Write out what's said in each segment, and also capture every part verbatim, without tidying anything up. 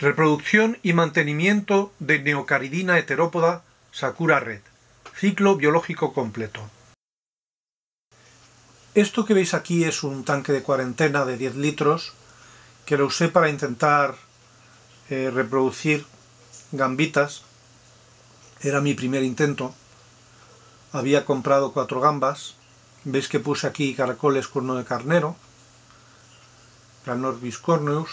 Reproducción y mantenimiento de Neocaridina heterópoda Sakura red. Ciclo biológico completo. Esto que veis aquí es un tanque de cuarentena de diez litros que lo usé para intentar eh, reproducir gambitas. Era mi primer intento. Había comprado cuatro gambas. Veis que puse aquí caracoles cuerno de carnero, Planorbis corneus,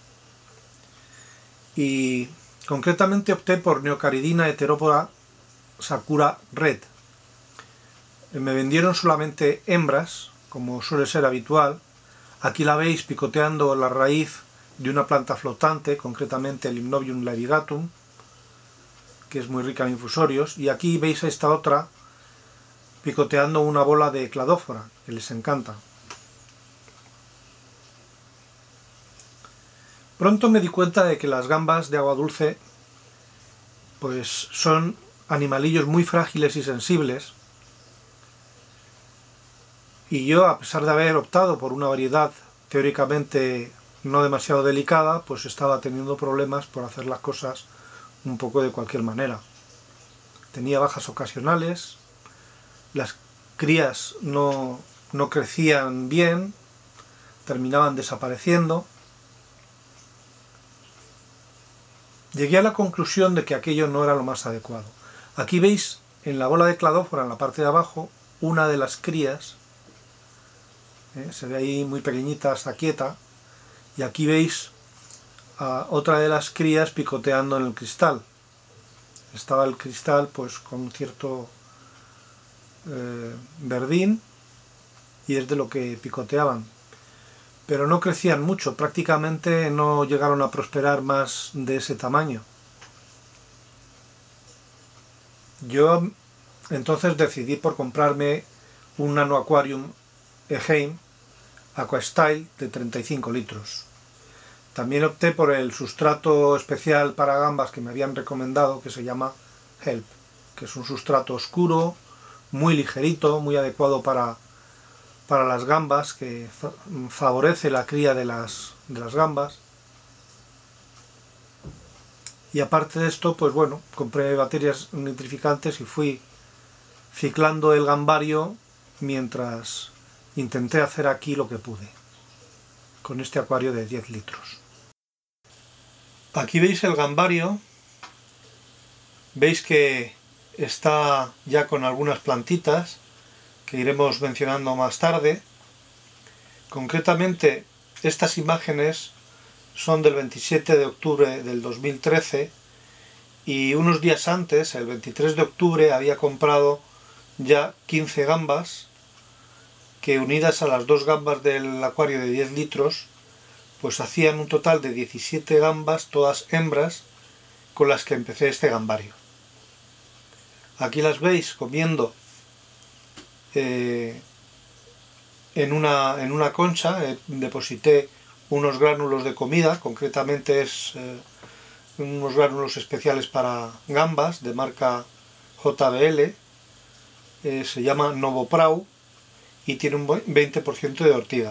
y concretamente opté por Neocaridina heterópoda Sakura red. Me vendieron solamente hembras, como suele ser habitual. Aquí la veis picoteando la raíz de una planta flotante, concretamente el Hypnobium labigatum, que es muy rica en infusorios, y aquí veis a esta otra picoteando una bola de cladófora, que les encanta. Pronto me di cuenta de que las gambas de agua dulce pues son animalillos muy frágiles y sensibles, y yo, a pesar de haber optado por una variedad teóricamente no demasiado delicada, pues estaba teniendo problemas por hacer las cosas un poco de cualquier manera. Tenía bajas ocasionales, las crías no, no crecían bien, terminaban desapareciendo. Llegué a la conclusión de que aquello no era lo más adecuado. Aquí veis en la bola de cladófora, en la parte de abajo, una de las crías, ¿eh? Se ve ahí muy pequeñita, está quieta, y aquí veis a otra de las crías picoteando en el cristal. Estaba el cristal pues con un cierto eh, verdín, y es de lo que picoteaban. Pero no crecían mucho, prácticamente no llegaron a prosperar más de ese tamaño. Yo entonces decidí por comprarme un Nano Aquarium Eheim Aquastyle de treinta y cinco litros. También opté por el sustrato especial para gambas que me habían recomendado, que se llama Help, que es un sustrato oscuro, muy ligerito, muy adecuado para para las gambas, que favorece la cría de las, de las gambas. Y aparte de esto, pues bueno, compré baterías nitrificantes y fui ciclando el gambario mientras intenté hacer aquí lo que pude, con este acuario de diez litros. Aquí veis el gambario, veis que está ya con algunas plantitas, que iremos mencionando más tarde. Concretamente, estas imágenes son del veintisiete de octubre del dos mil trece, y unos días antes, el veintitrés de octubre, había comprado ya quince gambas, que unidas a las dos gambas del acuario de diez litros, pues hacían un total de diecisiete gambas, todas hembras, con las que empecé este gambario. Aquí las veis comiendo Eh, en, una, en una concha. Eh, deposité unos gránulos de comida, concretamente es eh, unos gránulos especiales para gambas de marca J B L, eh, se llama Novoprau y tiene un veinte por ciento de ortiga.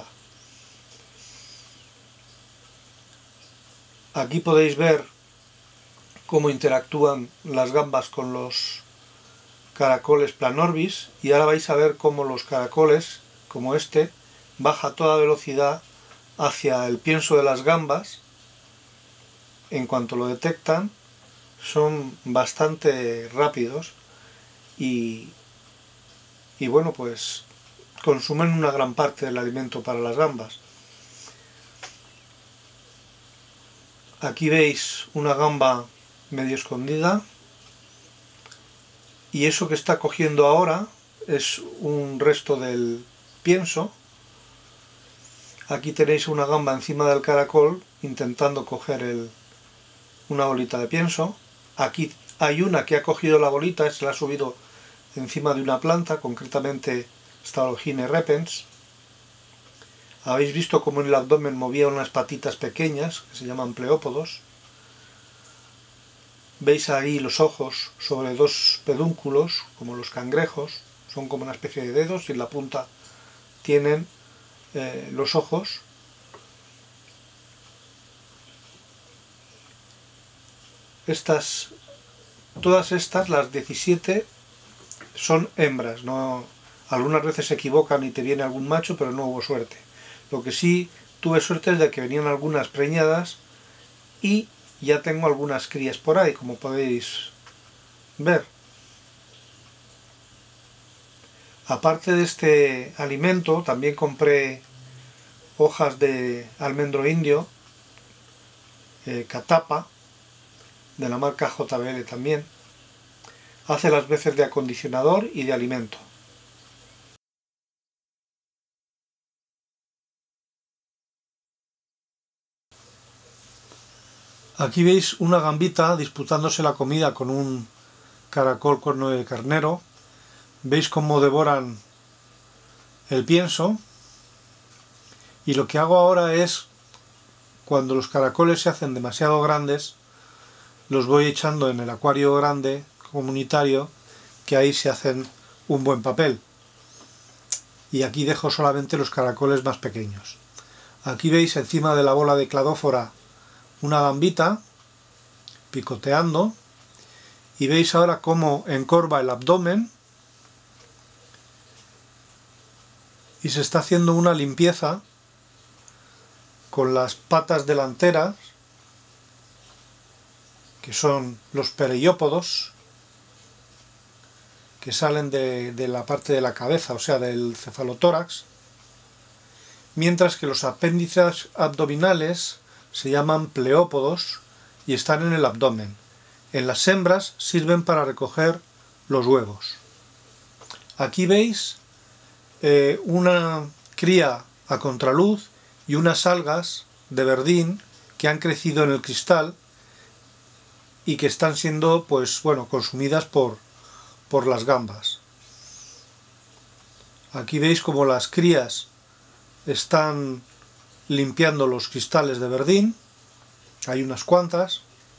Aquí podéis ver cómo interactúan las gambas con los caracoles Planorbis, y ahora vais a ver cómo los caracoles, como este, baja a toda velocidad hacia el pienso de las gambas. En cuanto lo detectan, son bastante rápidos y, y bueno, pues consumen una gran parte del alimento para las gambas. Aquí veis una gamba medio escondida, y eso que está cogiendo ahora es un resto del pienso. Aquí tenéis una gamba encima del caracol intentando coger el, una bolita de pienso. Aquí hay una que ha cogido la bolita, se la ha subido encima de una planta, concretamente Staurogyne repens. Habéis visto cómo en el abdomen movía unas patitas pequeñas que se llaman pleópodos. Veis ahí los ojos sobre dos pedúnculos, como los cangrejos, son como una especie de dedos, y en la punta tienen eh, los ojos. estas, todas estas, las diecisiete, son hembras. No, algunas veces se equivocan y te viene algún macho, pero no hubo suerte. Lo que sí tuve suerte es de que venían algunas preñadas y ya tengo algunas crías por ahí, como podéis ver. Aparte de este alimento, también compré hojas de almendro indio, eh, catapa, de la marca J B L también. Hace las veces de acondicionador y de alimento. Aquí veis una gambita disputándose la comida con un caracol cuerno de carnero. Veis cómo devoran el pienso. Y lo que hago ahora es, cuando los caracoles se hacen demasiado grandes, los voy echando en el acuario grande comunitario, que ahí se hacen un buen papel. Y aquí dejo solamente los caracoles más pequeños. Aquí veis encima de la bola de cladófora una gambita picoteando, y veis ahora cómo encorva el abdomen y se está haciendo una limpieza con las patas delanteras, que son los pereiópodos, que salen de, de la parte de la cabeza, o sea, del cefalotórax, mientras que los apéndices abdominales se llaman pleópodos y están en el abdomen. En las hembras sirven para recoger los huevos. Aquí veis eh, una cría a contraluz y unas algas de verdín que han crecido en el cristal y que están siendo, pues bueno, consumidas por, por las gambas. Aquí veis como las crías están limpiando los cristales de verdín. Hay unas cuantas.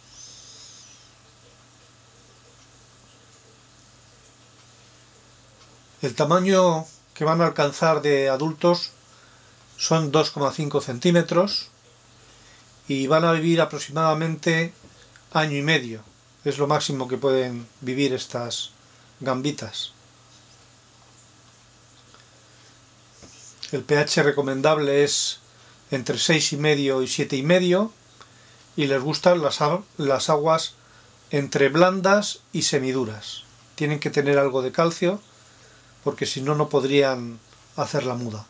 El tamaño que van a alcanzar de adultos son dos coma cinco centímetros y van a vivir aproximadamente año y medio. Es lo máximo que pueden vivir estas gambitas. El pH recomendable es entre seis y medio y siete y medio, y les gustan las, las aguas entre blandas y semiduras. Tienen que tener algo de calcio, porque si no, no podrían hacer la muda.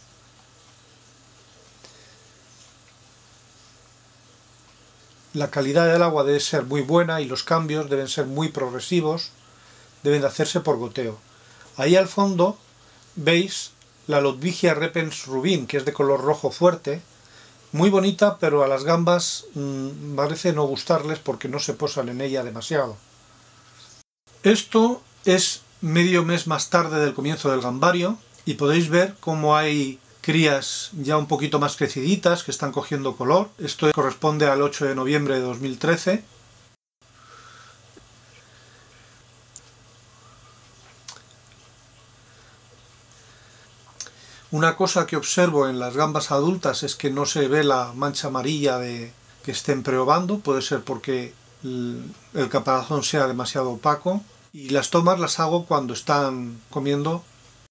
La calidad del agua debe ser muy buena y los cambios deben ser muy progresivos, deben de hacerse por goteo. Ahí al fondo veis la Ludwigia repens rubin, que es de color rojo fuerte, muy bonita, pero a las gambas mmm, parece no gustarles porque no se posan en ella demasiado. Esto es medio mes más tarde del comienzo del gambario y podéis ver cómo hay crías ya un poquito más creciditas que están cogiendo color. Esto corresponde al ocho de noviembre de dos mil trece. Una cosa que observo en las gambas adultas es que no se ve la mancha amarilla de que estén preovando. Puede ser porque el caparazón sea demasiado opaco. Y las tomas las hago cuando están comiendo.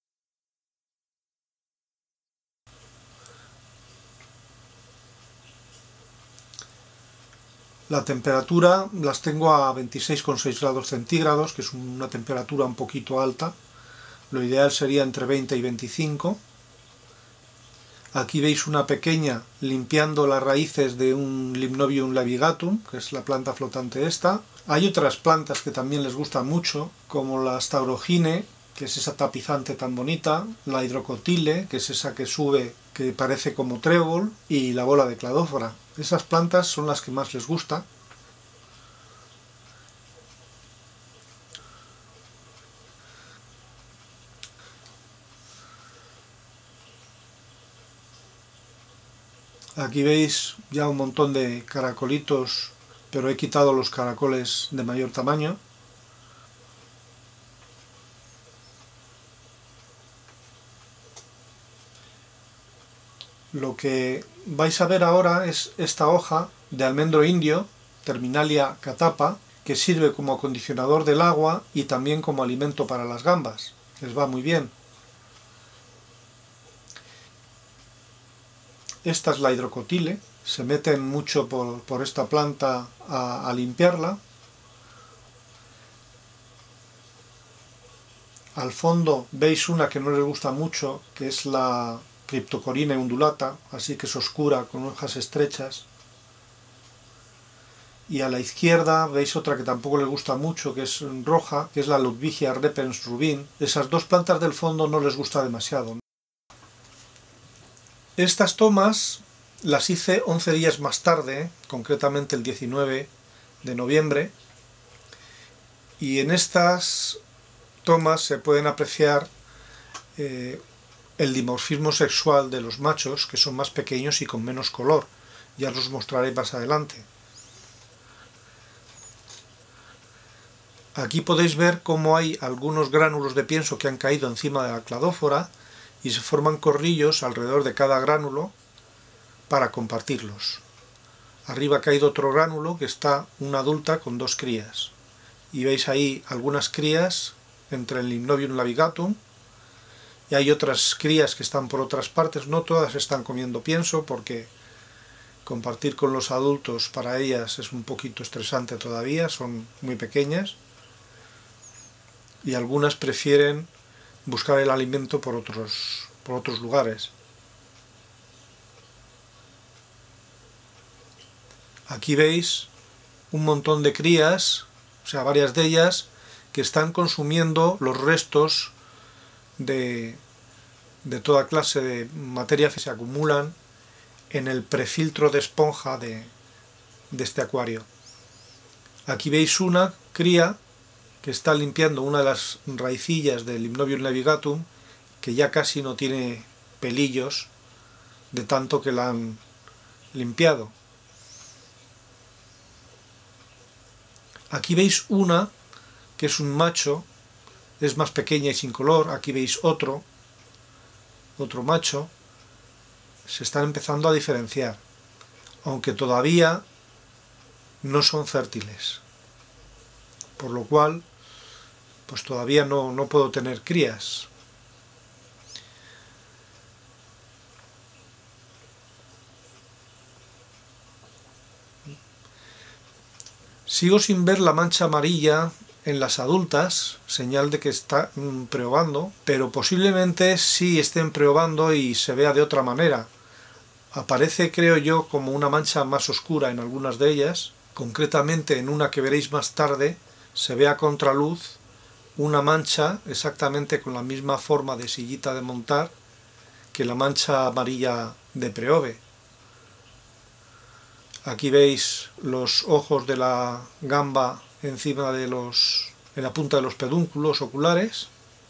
La temperatura las tengo a veintiséis coma seis grados centígrados, que es una temperatura un poquito alta. Lo ideal sería entre veinte y veinticinco. Aquí veis una pequeña limpiando las raíces de un Limnobium labigatum, que es la planta flotante esta. Hay otras plantas que también les gustan mucho, como la Staurogine, que es esa tapizante tan bonita, la Hydrocotyle, que es esa que sube, que parece como trébol, y la bola de cladófora. Esas plantas son las que más les gusta. Aquí veis ya un montón de caracolitos, pero he quitado los caracoles de mayor tamaño. Lo que vais a ver ahora es esta hoja de almendro indio, Terminalia catapa, que sirve como acondicionador del agua y también como alimento para las gambas. Les va muy bien. Esta es la hidrocotile, se meten mucho por, por esta planta a, a limpiarla. Al fondo veis una que no les gusta mucho, que es la Cryptocoryne undulata, así que es oscura, con hojas estrechas. Y a la izquierda veis otra que tampoco les gusta mucho, que es roja, que es la Ludwigia repens rubin. Esas dos plantas del fondo no les gusta demasiado. Estas tomas las hice once días más tarde, concretamente el diecinueve de noviembre, y en estas tomas se pueden apreciar eh, el dimorfismo sexual de los machos, que son más pequeños y con menos color. Ya os los mostraré más adelante. Aquí podéis ver cómo hay algunos gránulos de pienso que han caído encima de la cladófora y se forman corrillos alrededor de cada gránulo para compartirlos. Arriba ha caído otro gránulo que está una adulta con dos crías. Y veis ahí algunas crías entre el Limnobium labigatum, y hay otras crías que están por otras partes. No todas están comiendo pienso porque compartir con los adultos para ellas es un poquito estresante todavía, son muy pequeñas, y algunas prefieren buscar el alimento por otros, por otros lugares. Aquí veis un montón de crías, o sea, varias de ellas, que están consumiendo los restos de, de toda clase de materia que se acumulan en el prefiltro de esponja de, de este acuario. Aquí veis una cría que está limpiando una de las raicillas del Limnobium labigatum, que ya casi no tiene pelillos de tanto que la han limpiado. Aquí veis una que es un macho, es más pequeña y sin color. Aquí veis otro, otro macho. Se están empezando a diferenciar, aunque todavía no son fértiles, por lo cual pues todavía no, no puedo tener crías. Sigo sin ver la mancha amarilla en las adultas, señal de que está mm, preovando, pero posiblemente sí estén preovando y se vea de otra manera. Aparece, creo yo, como una mancha más oscura en algunas de ellas, concretamente en una que veréis más tarde, se ve a contraluz una mancha exactamente con la misma forma de sillita de montar que la mancha amarilla de preove. Aquí veis los ojos de la gamba encima de los, en la punta de los pedúnculos oculares.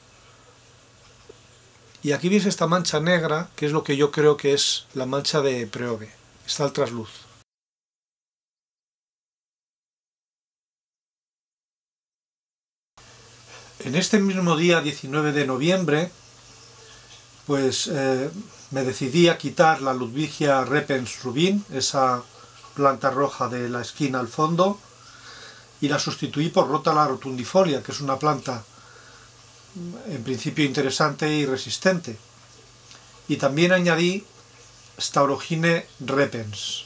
Y aquí veis esta mancha negra, que es lo que yo creo que es la mancha de preove. Está al trasluz. En este mismo día, diecinueve de noviembre, pues eh, me decidí a quitar la Ludwigia repens rubin, esa planta roja de la esquina al fondo, y la sustituí por Rotala rotundifolia, que es una planta en principio interesante y resistente. Y también añadí Staurogyne repens.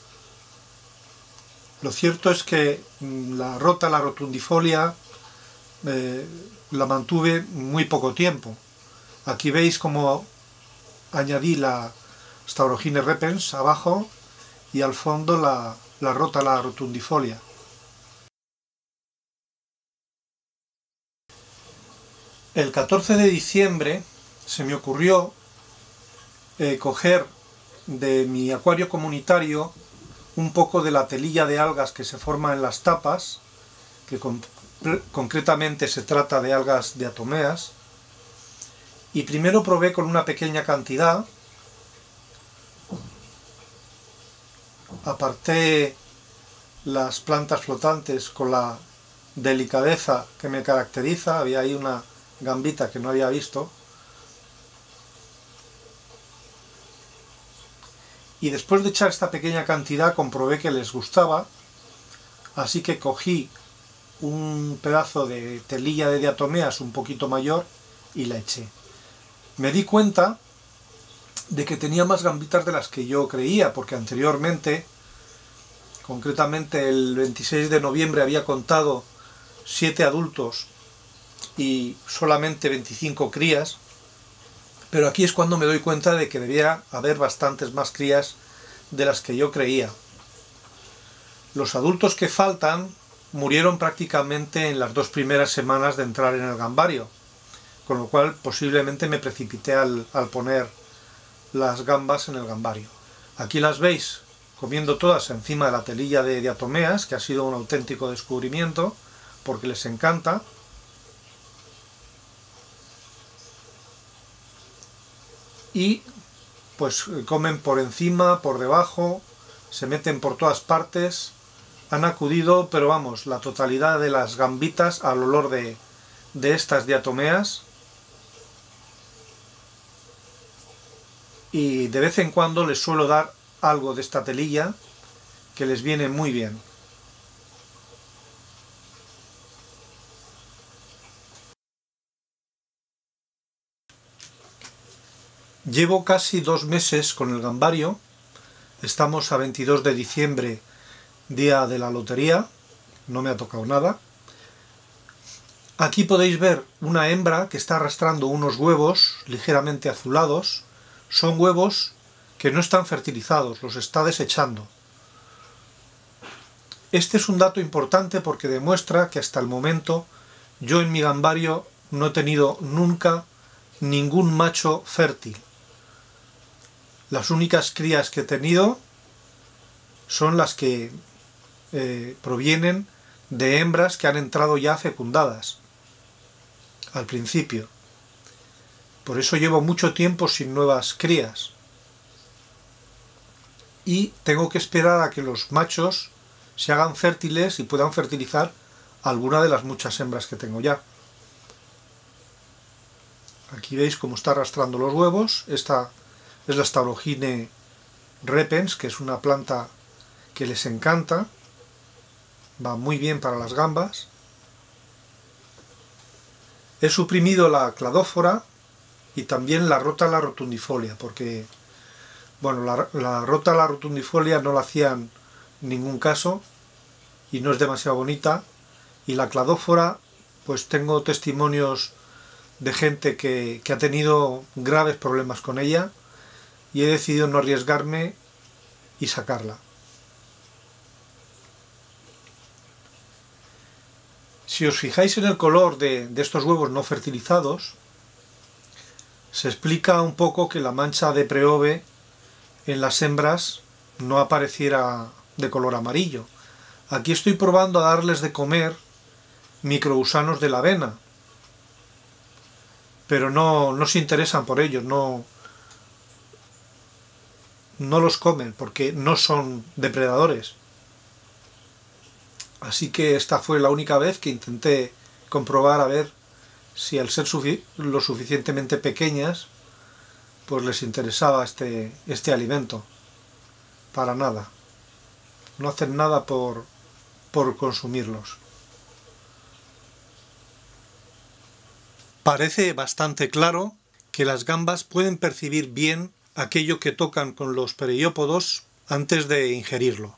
Lo cierto es que la Rotala rotundifolia eh, la mantuve muy poco tiempo. Aquí veis cómo añadí la Staurogyne repens abajo y al fondo la, la Rotala rotundifolia. El catorce de diciembre se me ocurrió eh, coger de mi acuario comunitario un poco de la telilla de algas que se forma en las tapas, que con, concretamente se trata de algas diatomeas, y primero probé con una pequeña cantidad. Aparté las plantas flotantes con la delicadeza que me caracteriza. Había ahí una gambita que no había visto. Y después de echar esta pequeña cantidad comprobé que les gustaba, así que cogí un pedazo de telilla de diatomeas un poquito mayor y la eché. Me di cuenta de que tenía más gambitas de las que yo creía, porque anteriormente, concretamente el veintiséis de noviembre, había contado siete adultos y solamente veinticinco crías, pero aquí es cuando me doy cuenta de que debía haber bastantes más crías de las que yo creía. Los adultos que faltan murieron prácticamente en las dos primeras semanas de entrar en el gambario, con lo cual posiblemente me precipité al, al poner las gambas en el gambario. Aquí las veis comiendo todas encima de la telilla de diatomeas, que ha sido un auténtico descubrimiento, porque les encanta. Y pues comen por encima, por debajo, se meten por todas partes. Han acudido, pero vamos, la totalidad de las gambitas al olor de, de estas diatomeas. Y de vez en cuando les suelo dar algo de esta telilla, que les viene muy bien. Llevo casi dos meses con el gambario. Estamos a veintidós de diciembre, día de la lotería. No me ha tocado nada. Aquí podéis ver una hembra que está arrastrando unos huevos ligeramente azulados. Son huevos que no están fertilizados, los está desechando. Este es un dato importante porque demuestra que hasta el momento yo en mi gambario no he tenido nunca ningún macho fértil. Las únicas crías que he tenido son las que eh, provienen de hembras que han entrado ya fecundadas al principio. Por eso llevo mucho tiempo sin nuevas crías. Y tengo que esperar a que los machos se hagan fértiles y puedan fertilizar alguna de las muchas hembras que tengo ya. Aquí veis cómo está arrastrando los huevos. Esta es la Staurogine repens, que es una planta que les encanta. Va muy bien para las gambas. He suprimido la cladófora y también la Rótala rotundifolia, porque bueno, la, la Rótala rotundifolia no la hacían ningún caso y no es demasiado bonita, y la cladófora, pues tengo testimonios de gente que, que ha tenido graves problemas con ella y he decidido no arriesgarme y sacarla. Si os fijáis en el color de, de estos huevos no fertilizados, se explica un poco que la mancha de preove en las hembras no apareciera de color amarillo. Aquí estoy probando a darles de comer microgusanos de la avena, pero no, no se interesan por ellos, no, no los comen porque no son depredadores. Así que esta fue la única vez que intenté comprobar a ver si al ser sufi- lo suficientemente pequeñas pues les interesaba este, este alimento. Para nada. No hacen nada por, por consumirlos. Parece bastante claro que las gambas pueden percibir bien aquello que tocan con los periópodos antes de ingerirlo.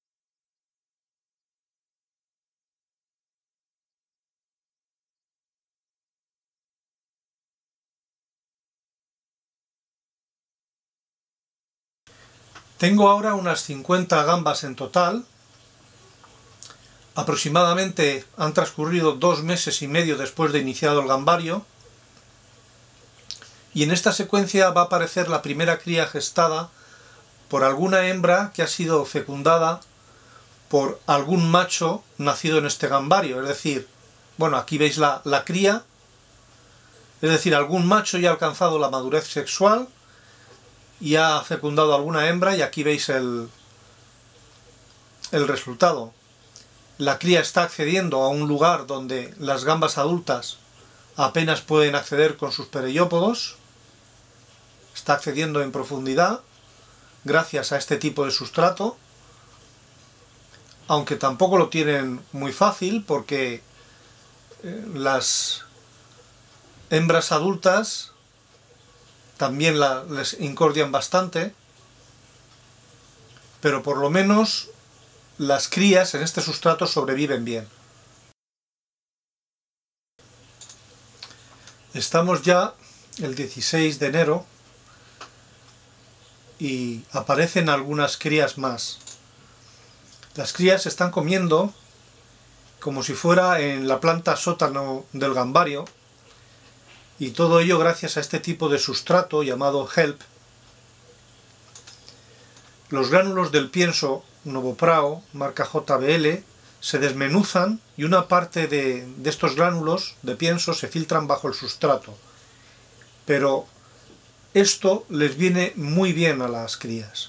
Tengo ahora unas cincuenta gambas en total. Aproximadamente han transcurrido dos meses y medio después de iniciado el gambario. Y en esta secuencia va a aparecer la primera cría gestada por alguna hembra que ha sido fecundada por algún macho nacido en este gambario. Es decir, bueno, aquí veis la, la cría. Es decir, algún macho ya ha alcanzado la madurez sexual y ha fecundado alguna hembra, y aquí veis el, el resultado. La cría está accediendo a un lugar donde las gambas adultas apenas pueden acceder con sus perellópodos. Está accediendo en profundidad gracias a este tipo de sustrato. aunque tampoco lo tienen muy fácil porque eh, las hembras adultas también la, les incordian bastante, pero por lo menos las crías en este sustrato sobreviven bien. Estamos ya el dieciséis de enero y aparecen algunas crías más. Las crías están comiendo como si fuera en la planta sótano del gambario, y todo ello gracias a este tipo de sustrato llamado HELP. Los gránulos del pienso Novoprao, marca J B L, se desmenuzan y una parte de, de estos gránulos de pienso se filtran bajo el sustrato. Pero esto les viene muy bien a las crías.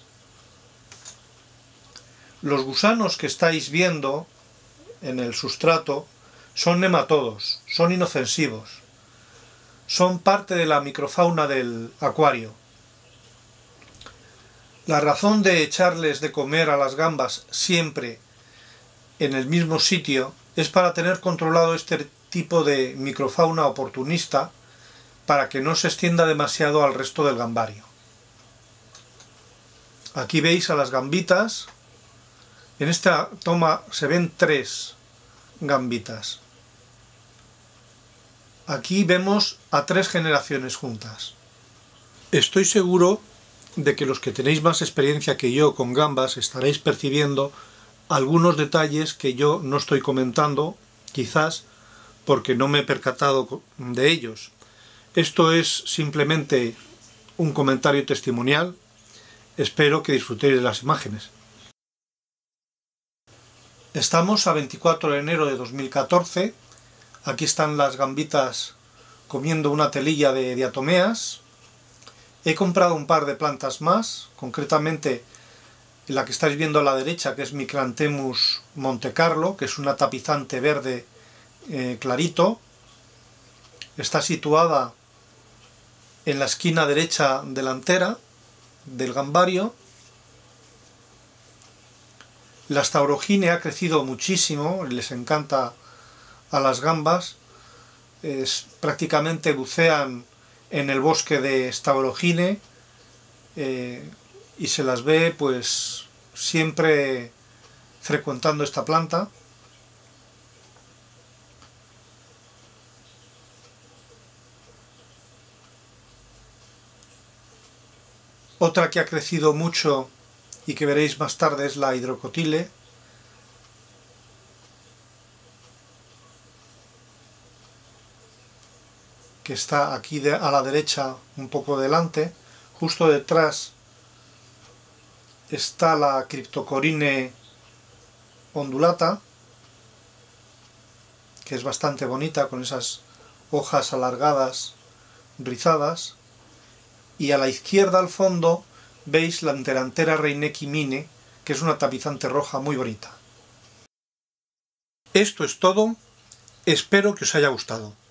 Los gusanos que estáis viendo en el sustrato son nematodos, son inofensivos, son parte de la microfauna del acuario. La razón de echarles de comer a las gambas siempre en el mismo sitio es para tener controlado este tipo de microfauna oportunista, para que no se extienda demasiado al resto del gambario. Aquí veis a las gambitas. En esta toma se ven tres gambitas. Aquí vemos a tres generaciones juntas. Estoy seguro de que los que tenéis más experiencia que yo con gambas estaréis percibiendo algunos detalles que yo no estoy comentando, quizás porque no me he percatado de ellos. Esto es simplemente un comentario testimonial. Espero que disfrutéis de las imágenes. Estamos a veinticuatro de enero de dos mil catorce. Aquí están las gambitas comiendo una telilla de diatomeas. He comprado un par de plantas más, concretamente la que estáis viendo a la derecha, que es Micranthemus Montecarlo, que es una tapizante verde eh, clarito. Está situada en la esquina derecha delantera del gambario. La Staurogine ha crecido muchísimo, les encanta a las gambas. Es, prácticamente bucean en el bosque de Staurogine eh, y se las ve pues siempre frecuentando esta planta. Otra que ha crecido mucho y que veréis más tarde es la Hydrocotyle. Que está aquí de, a la derecha, un poco delante. Justo detrás está la Cryptocoryne ondulata, que es bastante bonita, con esas hojas alargadas, rizadas. Y a la izquierda al fondo veis la Enterantera Reinecki Mine, que es una tapizante roja muy bonita. Esto es todo, espero que os haya gustado.